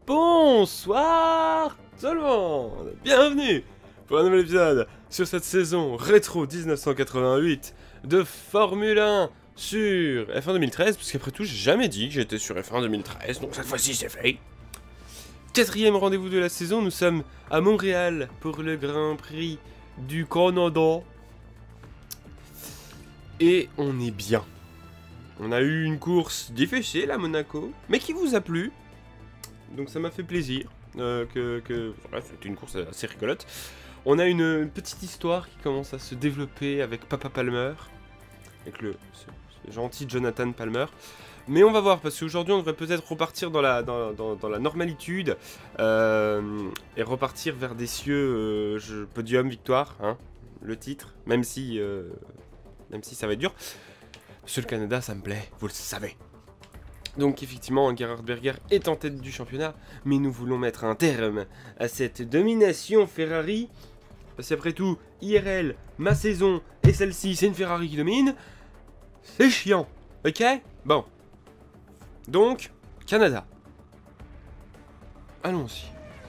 Bonsoir tout le monde. Bienvenue pour un nouvel épisode sur cette saison rétro 1988 de Formule 1 sur F1 2013, parce qu'après tout j'ai jamais dit que j'étais sur F1 2013, donc cette fois-ci c'est fait. Quatrième rendez-vous de la saison, nous sommes à Montréal pour le Grand Prix du Canada. Et on est bien. On a eu une course difficile à Monaco, mais qui vous a plu. Donc ça m'a fait plaisir. Voilà, c'était une course assez rigolote. On a une petite histoire qui commence à se développer avec Papa Palmer. Avec ce gentil Jonathan Palmer. Mais on va voir, parce qu'aujourd'hui on devrait peut-être repartir dans la normalitude. Et repartir vers des cieux podium victoire. Hein, le titre, même si ça va être dur. Parce que le Canada ça me plaît, vous le savez. Donc effectivement, Gerhard Berger est en tête du championnat, mais nous voulons mettre un terme à cette domination Ferrari. Parce qu'après tout, IRL, ma saison et celle-ci, c'est une Ferrari qui domine. C'est chiant, ok? Bon. Donc, Canada. Allons-y.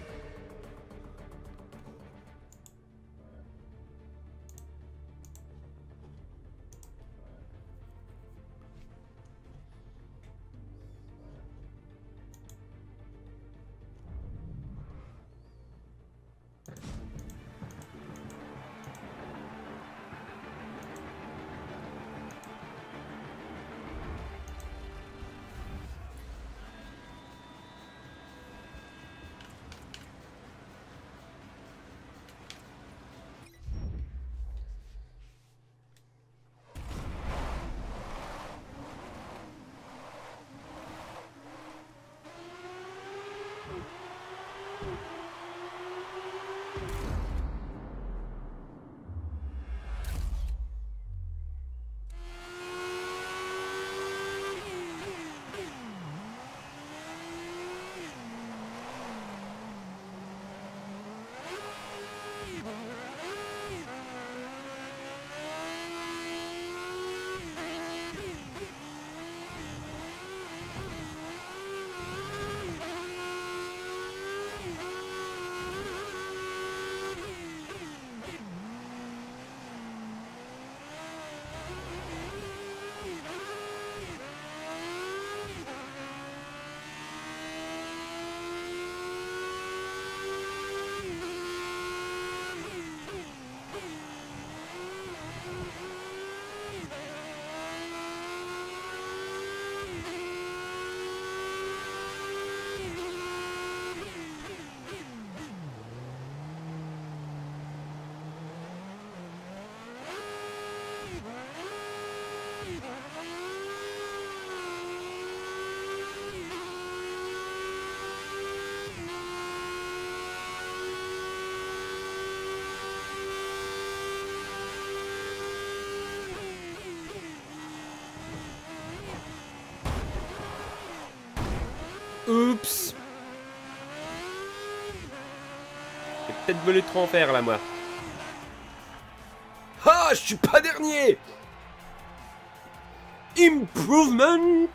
Oups. J'ai peut-être volé trop en faire là, moi. Ah, je suis pas dernier. Improvement.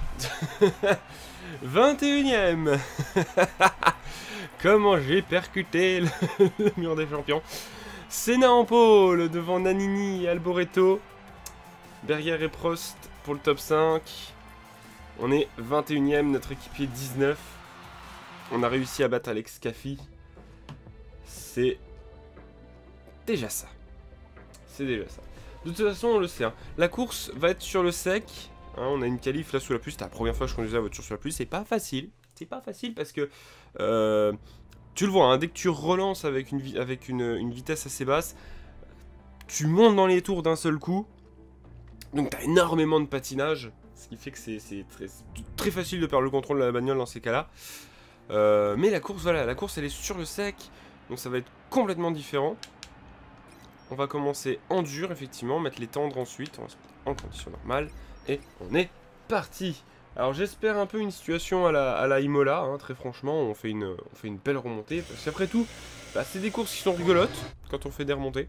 21ème. Comment j'ai percuté le mur des champions. Senna en pôle devant Nannini et Alboreto. Berger et Prost pour le top 5. On est 21ème, notre équipier 19. On a réussi à battre Alex Caffi. C'est déjà ça. C'est déjà ça. De toute façon, on le sait. Hein. La course va être sur le sec. Hein, on a une qualif là sous la pluie. C'était la première fois que je conduisais la voiture sous la pluie. C'est pas facile. C'est pas facile parce que... tu le vois, hein, dès que tu relances avec une vitesse assez basse, tu montes dans les tours d'un seul coup. Donc t'as énormément de patinage. Ce qui fait que c'est très facile de perdre le contrôle de la bagnole dans ces cas-là. Mais la course, voilà, la course elle est sur le sec. Donc ça va être complètement différent. On va commencer en dur, effectivement, mettre les tendres ensuite. On va se mettre en condition normale. Et on est parti. Alors j'espère un peu une situation à la Imola, hein, très franchement. On fait une belle remontée. Parce qu'après tout, bah, c'est des courses qui sont rigolotes quand on fait des remontées.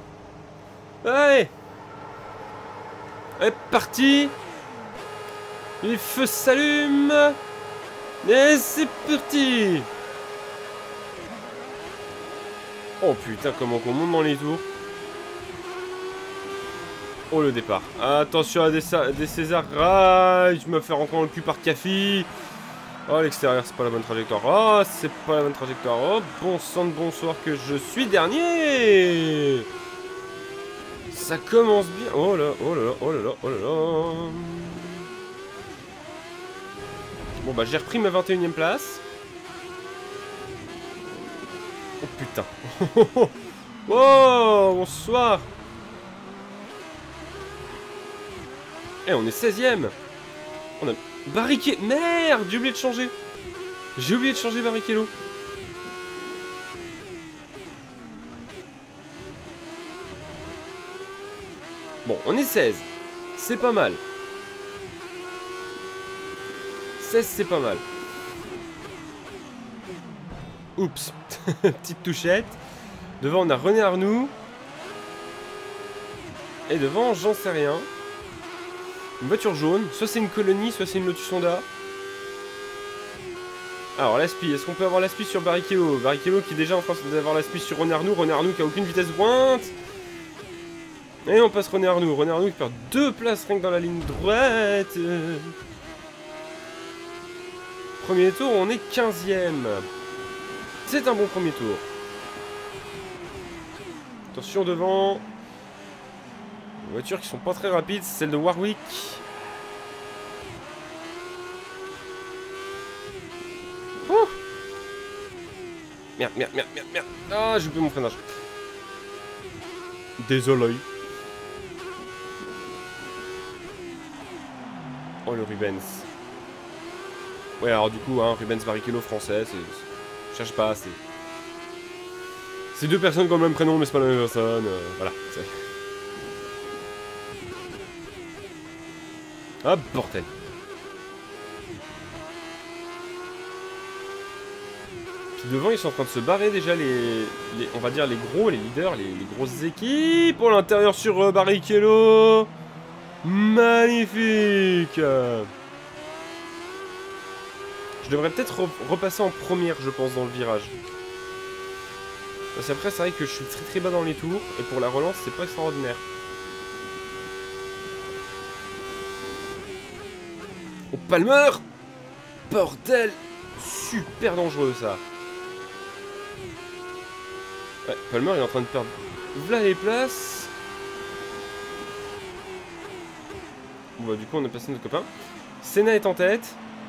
Allez! Hop, parti! Les feux s'allument. Et c'est parti. Oh putain, comment qu'on monte dans les tours. Oh le départ. Attention à des César. Ah, je me fais rentrer dans le cul par Cafi. Oh l'extérieur, c'est pas la bonne trajectoire. Oh, c'est pas la bonne trajectoire. Oh, bon sang de bonsoir que je suis dernier. Ça commence bien. Oh là, oh là là, oh là là, oh là là. Bon bah j'ai repris ma 21e place. Oh putain. Oh, bonsoir. Eh, on est 16ème. On a Barrichello. Merde, j'ai oublié de changer. J'ai oublié de changer Barrichello. Bon, on est 16. C'est pas mal. 16, c'est pas mal. Oups. Petite touchette. Devant, on a René Arnoux. Et devant, j'en sais rien. Une voiture jaune. Soit c'est une colonie, soit c'est une Lotus Honda. Alors, l'aspi. Est-ce qu'on peut avoir l'aspi sur Barrichello? Barrichello qui est déjà en train d'avoir l'aspi sur René Arnoux. René Arnoux qui a aucune vitesse de pointe. Et on passe René Arnoux. René Arnoux qui perd 2 places rien que dans la ligne droite. Premier tour, on est 15ème. C'est un bon premier tour. Attention devant. Les voitures qui sont pas très rapides, c'est celle de Warwick. Oh, merde, merde, merde, merde, merde. Ah, j'ai oublié mon freinage. Désolé. Oh, le Rubens. Ouais, alors du coup, hein, Rubens Barrichello français, c'est... Je cherche pas, c'est 2 personnes qui ont le même prénom, mais c'est pas la même personne. Voilà. Ah, bordel. Puis devant, ils sont en train de se barrer déjà on va dire les gros, les leaders, les grosses équipes. Pour l'intérieur sur Barrichello. Magnifique. Je devrais peut-être repasser en première, je pense, dans le virage. Parce qu'après, c'est vrai que je suis très très bas dans les tours. Et pour la relance, c'est pas extraordinaire. Oh, Palmer! Bordel! Super dangereux, ça. Ouais, Palmer, il est en train de perdre... Voilà les places. Bon, bah, du coup, on a passé notre copain. Senna est en tête.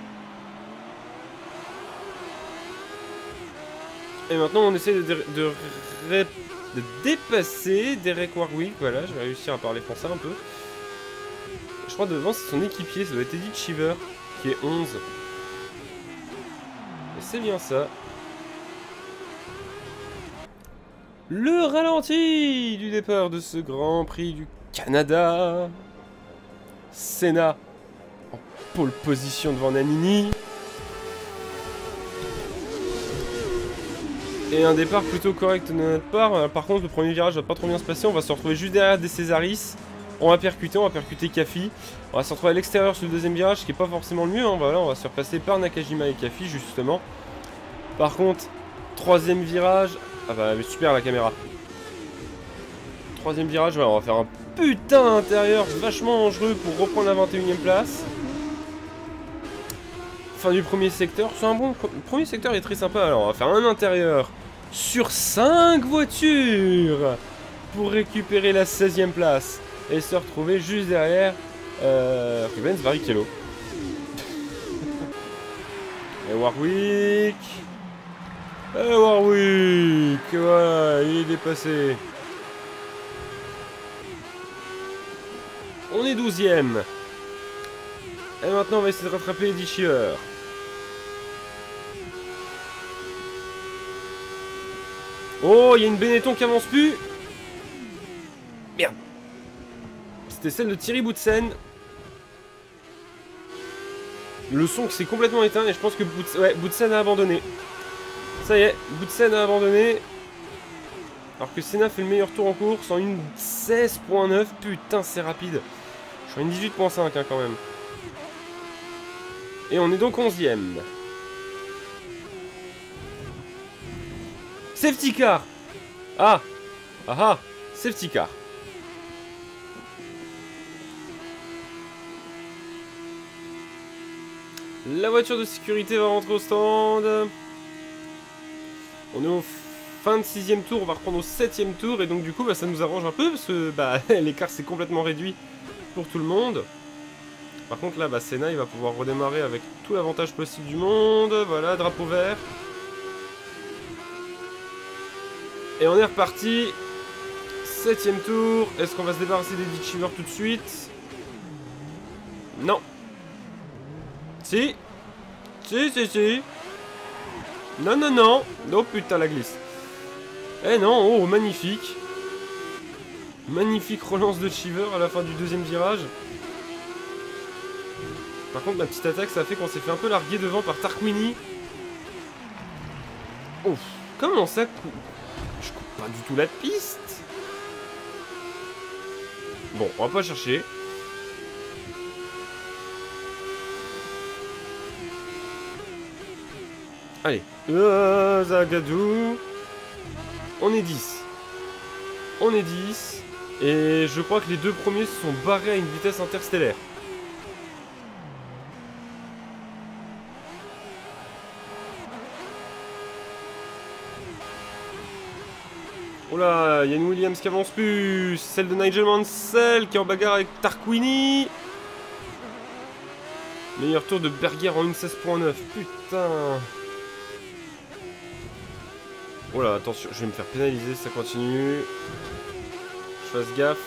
Et maintenant, on essaie de dépasser Derek Warwick. Voilà, je vais réussir à parler français un peu. Je crois devant, c'est son équipier. Ça doit être Eddie Cheever, qui est 11. Et c'est bien ça. Le ralenti du départ de ce Grand Prix du Canada. Senna en pole position devant Nannini. Et un départ plutôt correct de notre part. Par contre, le premier virage va pas trop bien se passer. On va se retrouver juste derrière des Césaris. On va percuter Cafi. On va se retrouver à l'extérieur sur le deuxième virage, ce qui est pas forcément le mieux. Hein. Voilà, on va se faire passer par Nakajima et Cafi, justement. Par contre, troisième virage. Ah bah, super la caméra. Troisième virage, voilà, on va faire un putain intérieur vachement dangereux pour reprendre la 21ème place. Fin du premier secteur, c'est un bon... Le premier secteur est très sympa, alors on va faire un intérieur sur 5 voitures pour récupérer la 16ème place et se retrouver juste derrière Rubens Barrichello. Et Warwick. Et Warwick, voilà, il est dépassé. On est 12ème. Et maintenant, on va essayer de rattraper Eddie Cheever. Oh, il y a une Benetton qui avance plus. Merde. C'était celle de Thierry Boutsen. Le son s'est complètement éteint et je pense que Boutsen a abandonné. Ça y est, Boutsen a abandonné. Alors que Senna fait le meilleur tour en course en une 16.9. Putain, c'est rapide. Je suis en une 18.5 hein, quand même. Et on est donc 11e. Safety car. Ah. Ah ah. Safety car. La voiture de sécurité va rentrer au stand. On est au fin de 6e tour, on va reprendre au 7e tour. Et donc du coup bah, ça nous arrange un peu parce que bah, l'écart s'est complètement réduit pour tout le monde. Par contre là, bah, Senna il va pouvoir redémarrer avec tout l'avantage possible du monde. Voilà, drapeau vert. Et on est reparti. 7e tour. Est-ce qu'on va se débarrasser des Ditchivers tout de suite? Non. Si. Si. Non, non, non. Oh putain, la glisse. Eh non, oh, magnifique. Magnifique relance de Cheever à la fin du deuxième virage. Par contre, ma petite attaque, ça a fait qu'on s'est fait un peu larguer devant par Tarquini. Ouf. Comment ça coupe? Je coupe pas du tout la piste. Bon, on va pas chercher. Allez. Zagadou. On est 10. On est 10. Et je crois que les deux premiers se sont barrés à une vitesse interstellaire. Oh là, il y a une Williams qui avance plus. Celle de Nigel Mansell qui est en bagarre avec Tarquini. Meilleur tour de Berger en 1.16.9. Putain. Oh là, attention, je vais me faire pénaliser si ça continue. Je fasse gaffe.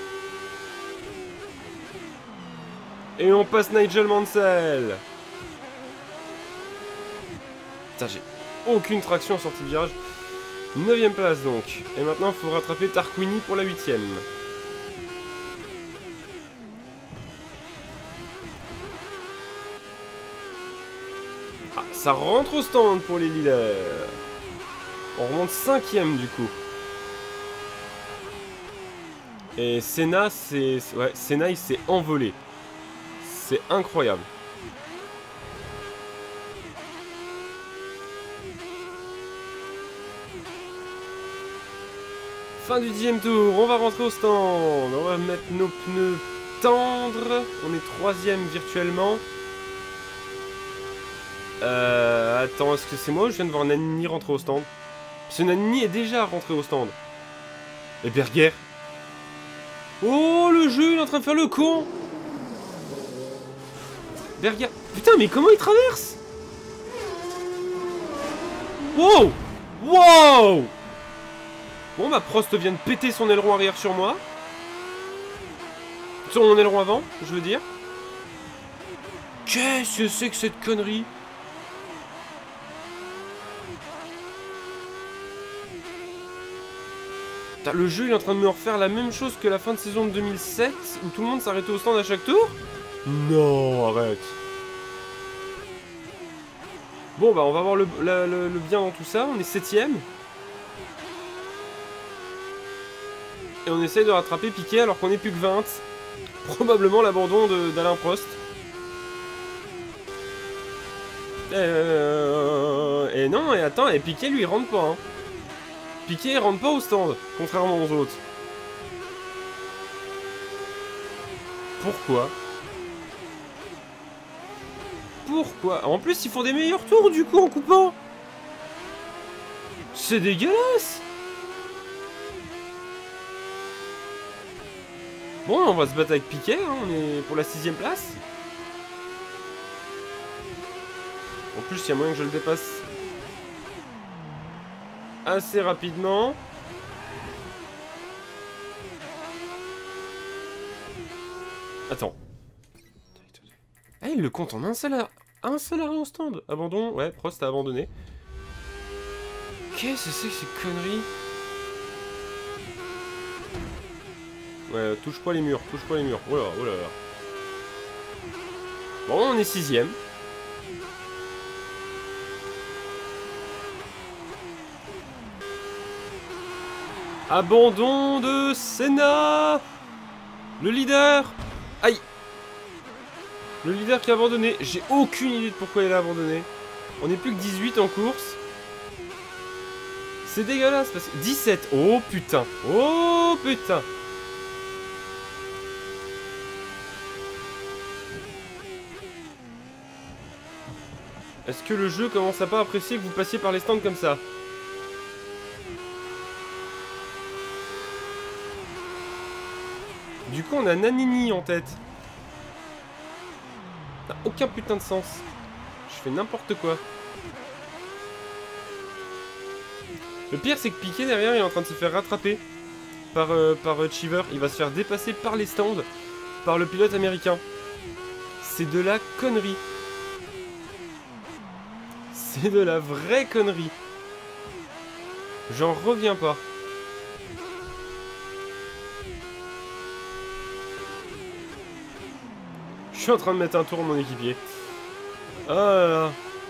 Et on passe Nigel Mansell. Putain, j'ai aucune traction en sortie de virage. 9ème place donc. Et maintenant, il faut rattraper Tarquini pour la 8ème. Ah, ça rentre au stand pour les leaders. On remonte 5ème du coup. Et Senna, ouais, Senna il s'est envolé. C'est incroyable. Fin du 10ème tour, on va rentrer au stand. On va mettre nos pneus tendres. On est 3ème virtuellement. Attends, est-ce que c'est moi ou je viens de voir Nannini rentrer au stand? Parce que Nannini est déjà rentré au stand. Et Berger. Oh, le jeu, il est en train de faire le con. Berger. Putain, mais comment il traverse? Wow. Wow. Bon, bah, Prost vient de péter son aileron arrière sur moi. Sur mon aileron avant, je veux dire. Qu'est-ce que c'est que cette connerie? Le jeu il est en train de me refaire la même chose que la fin de saison de 2007 où tout le monde s'arrêtait au stand à chaque tour. Non, arrête. Bon bah on va voir le bien dans tout ça. On est 7ème. Et on essaye de rattraper Piquet alors qu'on est plus que 20. Probablement l'abandon d'Alain Prost. Et non, et attends, et Piquet lui il rentre pas hein. Piquet il rentre pas au stand, contrairement aux autres. Pourquoi? Pourquoi? En plus ils font des meilleurs tours du coup en coupant. C'est dégueulasse. Bon on va se battre avec Piquet, hein, on est pour la 6ème place. En plus il y a moyen que je le dépasse assez rapidement. Attends. Ah, il le compte en un seul arrêt au stand. Abandon. Ouais, Prost a abandonné. Qu'est-ce que c'est que ces conneries? Ouais, touche pas les murs, touche pas les murs. Oh là, oh là là. Bon, on est 6ème. Abandon de Senna. Le leader. Aïe. Le leader qui a abandonné. J'ai aucune idée de pourquoi il a abandonné. On est plus que 18 en course. C'est dégueulasse parce que... 17. Oh putain. Oh putain. Est-ce que le jeu commence à pas apprécier que vous passiez par les stands comme ça? Du coup, on a Nannini en tête. Ça n'a aucun putain de sens. Je fais n'importe quoi. Le pire, c'est que Piquet, derrière, il est en train de se faire rattraper par Cheever. Il va se faire dépasser par les stands, par le pilote américain. C'est de la connerie. C'est de la vraie connerie. J'en reviens pas. Je suis en train de mettre un tour mon équipier. Ah là là.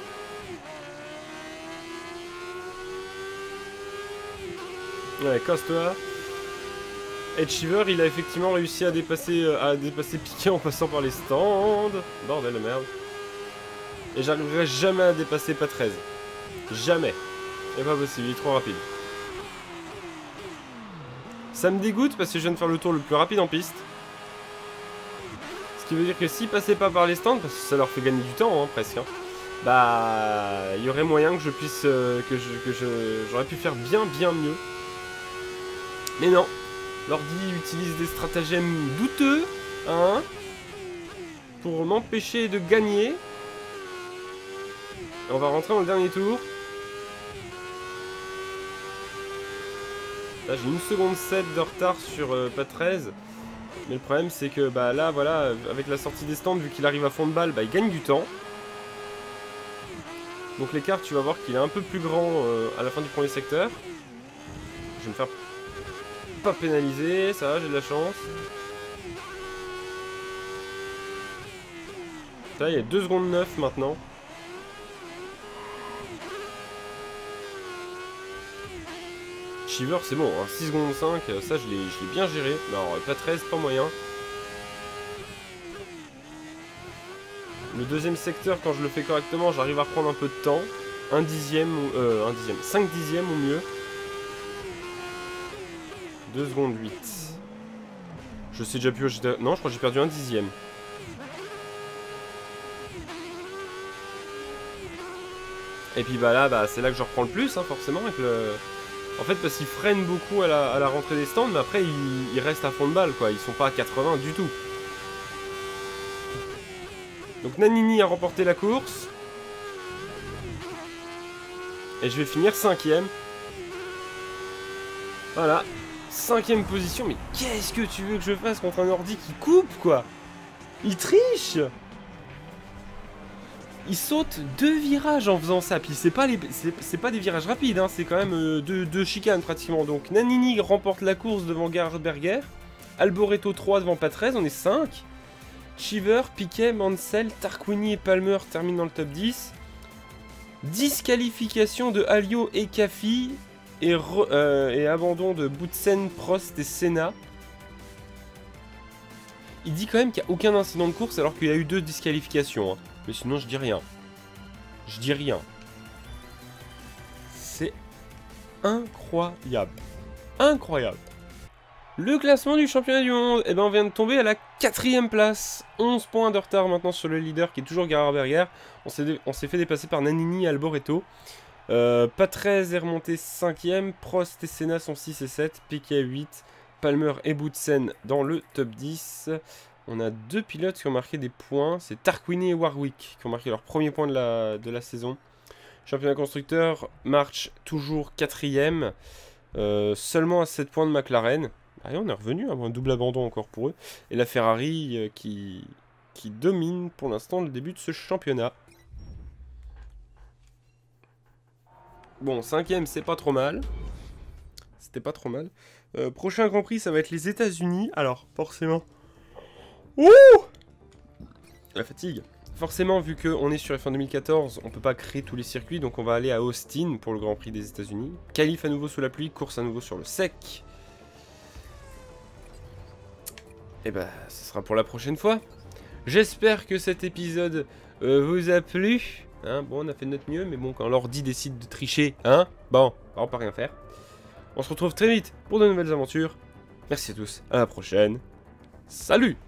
Ouais, casse-toi. Et Cheever, il a effectivement réussi à dépasser Piquet en passant par les stands. Bordel de merde. Et j'arriverai jamais à dépasser Patrese. Jamais. C'est pas possible, il est trop rapide. Ça me dégoûte parce que je viens de faire le tour le plus rapide en piste. Ce qui veut dire que s'ils passaient pas par les stands, parce que ça leur fait gagner du temps, hein, presque, hein, bah, il y aurait moyen que je puisse, j'aurais pu faire bien mieux. Mais non, l'ordi utilise des stratagèmes douteux, hein, pour m'empêcher de gagner. Et on va rentrer dans le dernier tour. Là, j'ai 1 seconde 7 de retard sur Patrese. Mais le problème, c'est que bah, là, voilà, avec la sortie des stands, vu qu'il arrive à fond de balle, bah, il gagne du temps. Donc l'écart, tu vas voir qu'il est un peu plus grand à la fin du premier secteur. Je vais me faire pas pénaliser, ça va, j'ai de la chance. Là, il y a 2 secondes 9 maintenant. Cheever, c'est bon, hein, 6 secondes 5, ça je l'ai bien géré. Alors, Patrese, pas moyen. Le deuxième secteur, quand je le fais correctement, j'arrive à prendre un peu de temps. 1 dixième, 5 dixièmes au mieux. 2 secondes 8. Je sais déjà plus où j'étais. Non, je crois que j'ai perdu 1 dixième. Et puis bah là, bah, c'est là que je reprends le plus, hein, forcément, avec le... En fait, parce qu'ils freinent beaucoup à la rentrée des stands, mais après, ils restent à fond de balle, quoi. Ils sont pas à 80 du tout. Donc Nannini a remporté la course. Et je vais finir 5ème. Voilà. 5ème position. Mais qu'est-ce que tu veux que je fasse contre un ordi qui coupe, quoi? Il triche! Il saute 2 virages en faisant ça. Puis c'est pas des virages rapides, hein. C'est quand même 2 chicanes pratiquement. Donc Nannini remporte la course devant Berger. Alboreto 3 devant Patrese, on est 5. Cheever, Piquet, Mansell, Tarquini et Palmer terminent dans le top 10. Disqualification de Alliot et Caffi. Et abandon de Boutsen, Prost et Senna. Il dit quand même qu'il n'y a aucun incident de course alors qu'il y a eu 2 disqualifications, hein. Mais sinon, je dis rien. Je dis rien. C'est incroyable. Incroyable. Le classement du championnat du monde, eh ben, on vient de tomber à la 4ème place. 11 points de retard maintenant sur le leader qui est toujours Berger. On s'est fait dépasser par Nannini et Alboreto. Patrese est remonté 5ème. Prost et Senna sont 6 et 7. Piquet 8. Palmer et Boutsen dans le top 10. On a 2 pilotes qui ont marqué des points. C'est Tarquini et Warwick qui ont marqué leur premier point de la saison. Championnat constructeur, March toujours 4ème. Seulement à 7 points de McLaren. Ah, on est revenu, un double abandon encore pour eux. Et la Ferrari qui domine pour l'instant le début de ce championnat. Bon, 5ème, c'est pas trop mal. C'était pas trop mal. Prochain Grand Prix, ça va être les États-Unis. Alors, forcément... Ouh! La fatigue. Forcément, vu qu'on est sur F1 2014, on peut pas créer tous les circuits, donc on va aller à Austin pour le Grand Prix des États-Unis. Qualif à nouveau sous la pluie, course à nouveau sur le sec. Et bah, ce sera pour la prochaine fois. J'espère que cet épisode vous a plu. Hein, bon, on a fait de notre mieux, mais bon, quand l'ordi décide de tricher, hein, bon, on peut rien faire. On se retrouve très vite pour de nouvelles aventures. Merci à tous, à la prochaine. Salut!